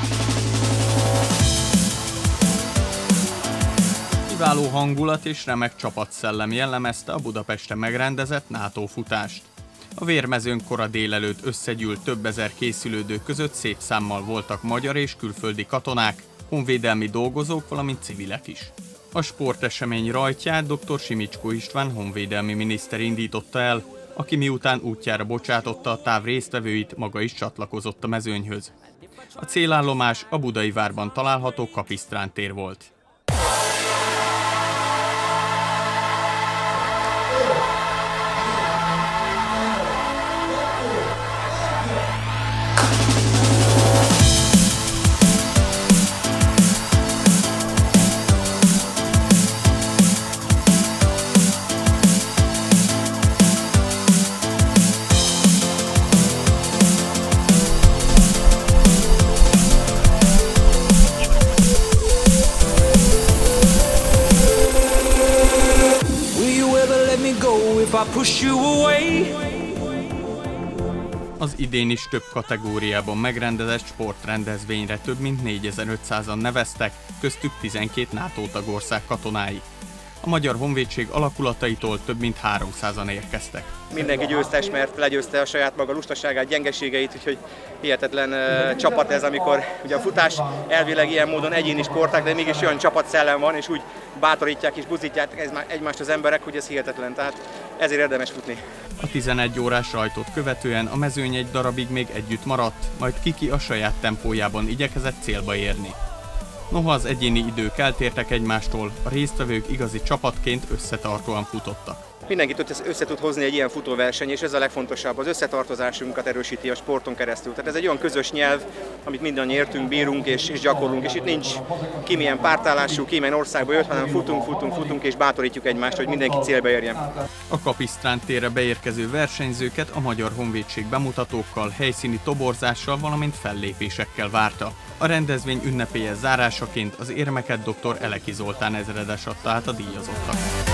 Kiváló hangulat és remek csapatszellem jellemezte a Budapesten megrendezett NATO futást. A vérmezőn kora délelőtt összegyűlt több ezer készülődő között szép számmal voltak magyar és külföldi katonák, honvédelmi dolgozók, valamint civilek is. A sportesemény rajtját dr. Simicskó István honvédelmi miniszter indította el, aki miután útjára bocsátotta a táv résztvevőit, maga is csatlakozott a mezőnyhöz. A célállomás a Budai várban található Kapisztrán tér volt. Az idén is több kategóriában megrendezett sportrendezvényre több mint 4500-an neveztek, köztük 12 NATO tagország katonái. A Magyar Honvédség alakulataitól több mint 300-an érkeztek. Mindenki győztes, mert legyőzte a saját maga lustaságát, gyengeségeit, úgyhogy hihetetlen csapat ez, amikor ugye a futás elvileg ilyen módon egyéni sporták, de mégis olyan csapatszellem van, és úgy bátorítják és buzdítják egymást az emberek, hogy ez hihetetlen, tehát ezért érdemes futni. A 11 órás rajtot követően a mezőny egy darabig még együtt maradt, majd Kiki a saját tempójában igyekezett célba érni. Noha az egyéni idők eltértek egymástól, a résztvevők igazi csapatként összetartóan futottak. Mindenkit össze tud hozni egy ilyen futóverseny, és ez a legfontosabb, az összetartozásunkat erősíti a sporton keresztül. Tehát ez egy olyan közös nyelv, amit mindannyian értünk, bírunk és gyakorlunk, és itt nincs ki milyen pártállású, ki milyen országba jött, hanem futunk és bátorítjuk egymást, hogy mindenki célba érjen. A Kapisztrán térre beérkező versenyzőket a Magyar Honvédség bemutatókkal, helyszíni toborzással, valamint fellépésekkel várta. A rendezvény ünnepélyes zárásaként az érmeket dr. Eleki Zoltán ezredes adta át a díjazottak.